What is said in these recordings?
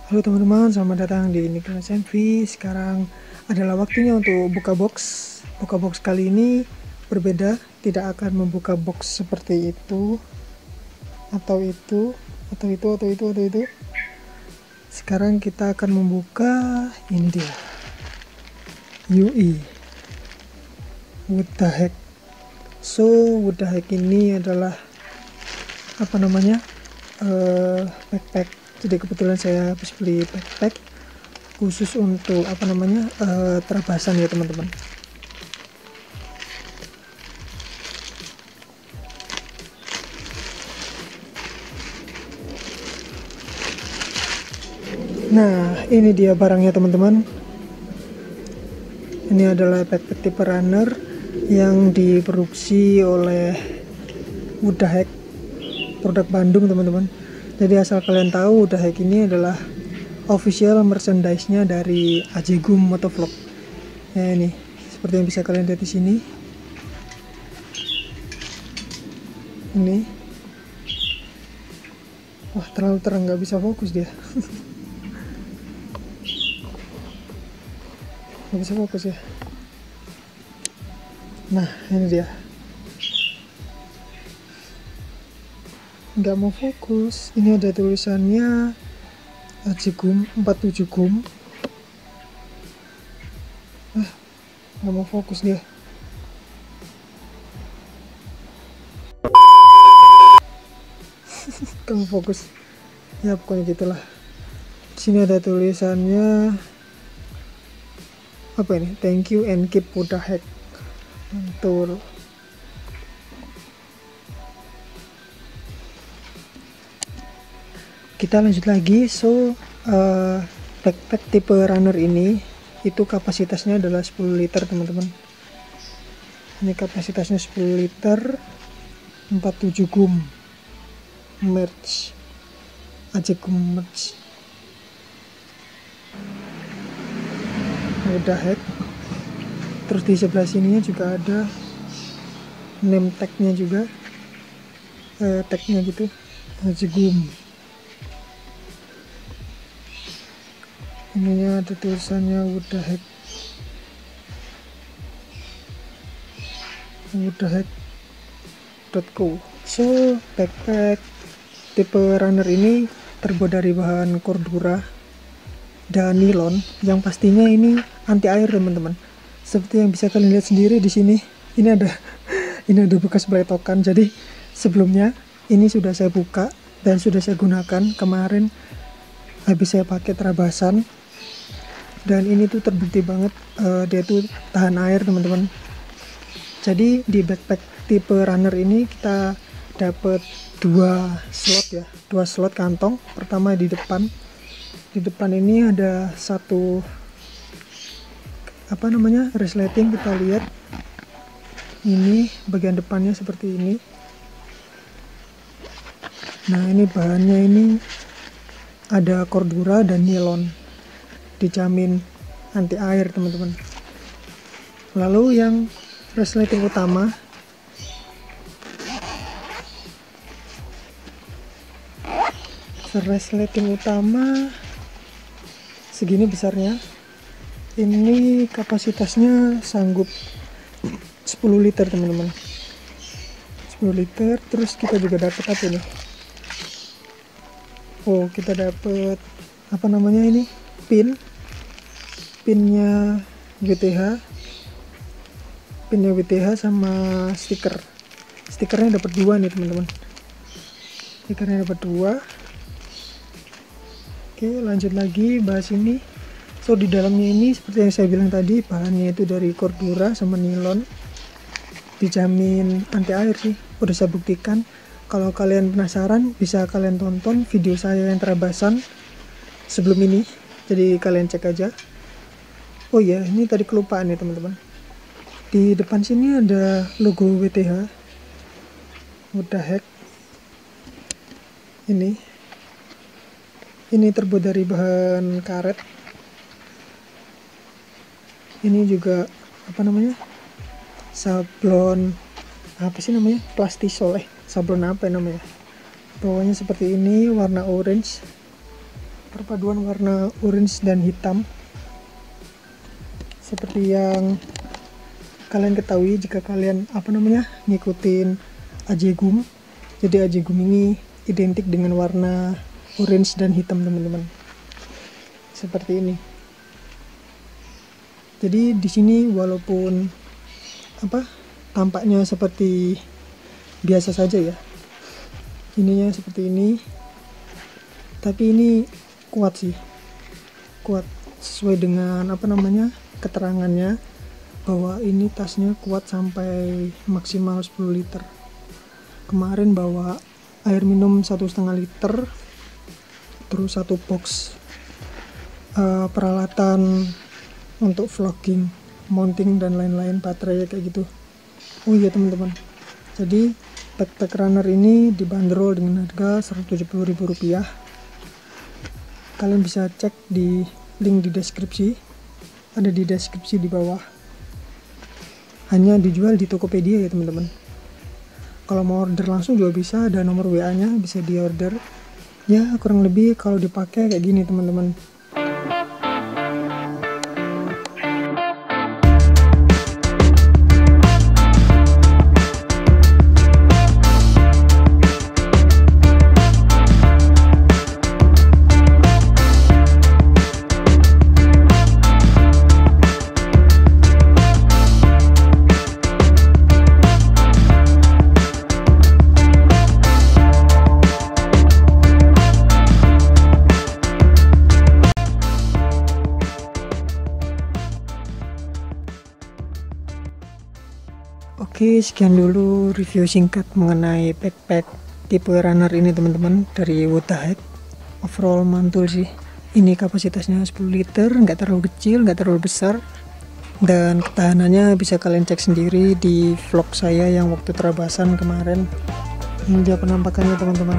Halo teman-teman, selamat datang di Nicholas MV. Sekarang adalah waktunya untuk buka box. Buka box kali ini berbeda, tidak akan membuka box seperti itu atau itu atau itu atau itu atau itu. Sekarang kita akan membuka ini dia. UE. What the heck? So, what the heck ini adalah apa namanya? Backpack. Jadi kebetulan saya habis beli backpack khusus untuk apa namanya terabasan ya teman-teman. Nah, ini dia barangnya teman-teman. Ini adalah backpack tipe runner yang diproduksi oleh What the Heck, produk Bandung teman-teman. Jadi asal kalian tahu, What the Heck ini adalah official merchandise-nya dari Ajegum Motovlog. Ya ini, seperti yang bisa kalian lihat di sini. Ini, wah terlalu terang, nggak bisa fokus dia. Nggak bisa fokus ya. Nah, ini dia. Nggak mau fokus. Ini ada tulisannya Ajegum 47 Gum. Nggak mau fokus dia. Kamu fokus ya, pokoknya gitulah. Di sini ada tulisannya apa ini, thank you and keep What the Heck. Mantul. Kita lanjut lagi. Backpack tipe runner ini itu kapasitasnya adalah 10 liter teman-teman. Ini kapasitasnya 10 liter, 47 gum merch, Ajegum merch. Udah heck. Terus di sebelah sininya juga ada name tag-nya juga, tag-nya gitu, Ajegum. Ininya ada tulisannya What the Heck. What the Heck.co. So, backpack tipe runner ini terbuat dari bahan cordura dan nilon yang pastinya ini anti air teman-teman. Seperti yang bisa kalian lihat sendiri di sini, ini ada bekas beletokan. Jadi sebelumnya ini sudah saya buka dan sudah saya gunakan kemarin habis saya pakai terabasan, dan ini tuh terbukti banget dia tuh tahan air teman-teman. Jadi di backpack tipe runner ini kita dapat dua slot kantong. Pertama di depan ini ada satu apa namanya resleting. Kita lihat ini bagian depannya seperti ini. Nah, ini bahannya ini ada cordura dan nilon, dijamin anti air teman-teman. Lalu yang resleting utama segini besarnya. Ini kapasitasnya sanggup 10 liter teman-teman, 10 liter. Terus kita juga dapat apa ini? Oh, kita dapat apa namanya ini, pinnya WTH sama stikernya dapat 2 nih teman-teman. Stikernya dapat 2. Oke, lanjut lagi bahas ini. So, di dalamnya ini seperti yang saya bilang tadi, bahannya itu dari cordura sama nilon, dijamin anti air sih. Udah saya buktikan. Kalau kalian penasaran, bisa kalian tonton video saya yang terabasan sebelum ini, jadi kalian cek aja. Oh iya, ini tadi kelupaan ya teman-teman. Di depan sini ada logo WTH, What the Heck. Ini terbuat dari bahan karet. Ini juga apa namanya, sablon apa sih namanya, plastisol, sablon apa namanya, pokoknya seperti ini, warna orange. perpaduan warna orange dan hitam seperti yang kalian ketahui jika kalian ngikutin Ajegum. Jadi Ajegum ini identik dengan warna orange dan hitam, teman-teman, seperti ini. Jadi di sini walaupun tampaknya seperti biasa saja ya, ininya seperti ini, tapi ini kuat sesuai dengan keterangannya bahwa ini tasnya kuat sampai maksimal 10 liter. Kemarin bawa air minum 1,5 liter, terus 1 box peralatan untuk vlogging, mounting dan lain-lain, baterai kayak gitu. Oh iya teman-teman, jadi backpack runner ini dibanderol dengan harga Rp170.000. Kalian bisa cek di link di deskripsi, ada di deskripsi di bawah. Hanya dijual di Tokopedia ya teman-teman. Kalau mau order langsung juga bisa, ada nomor WA nya, bisa di order. Ya kurang lebih kalau dipakai kayak gini teman-teman. Oke, sekian dulu review singkat mengenai backpack tipe runner ini teman-teman, dari Wood The Hike. Overall mantul sih. Ini kapasitasnya 10 liter, nggak terlalu kecil, nggak terlalu besar, dan ketahanannya bisa kalian cek sendiri di vlog saya yang waktu Terabasan kemarin. Ini dia penampakannya teman-teman.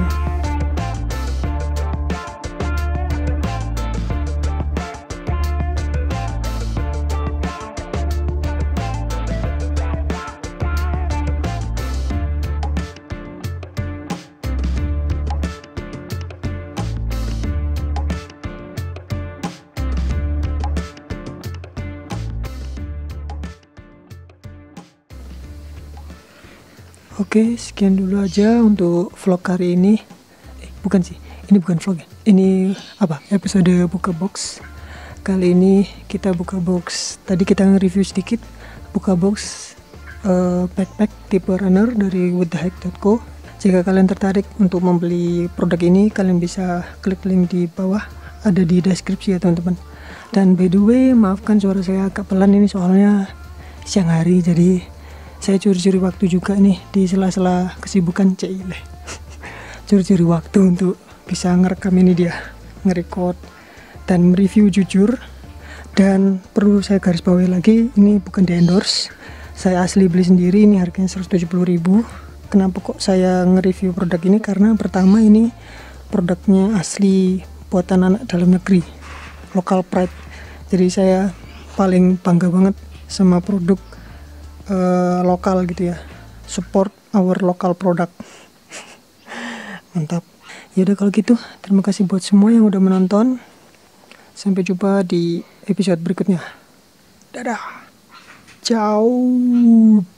Oke, sekian dulu aja untuk vlog hari ini. Bukan sih, ini bukan vlog ya. Ini episode buka box. Kali ini kita buka box. Tadi kita nge-review sedikit buka box backpack tipe runner dari woodthehike.co. Jika kalian tertarik untuk membeli produk ini, kalian bisa klik link di bawah, ada di deskripsi ya teman-teman. Dan by the way, maafkan suara saya agak pelan ini soalnya siang hari, jadi saya curi-curi waktu juga nih di sela-sela kesibukan Cile. Curi-curi waktu untuk bisa ngerekam ini dia, ngerekord dan mereview jujur. Dan perlu saya garis bawahi lagi, ini bukan di endorse, saya asli beli sendiri, ini harganya 170.000. Kenapa kok saya nge-review produk ini? Karena pertama ini produknya asli buatan anak dalam negeri, local pride. Jadi saya paling bangga banget sama produk lokal gitu ya, support our local product. Mantap. Yaudah kalau gitu, terima kasih buat semua yang udah menonton. Sampai jumpa di episode berikutnya. Dadah. Ciao.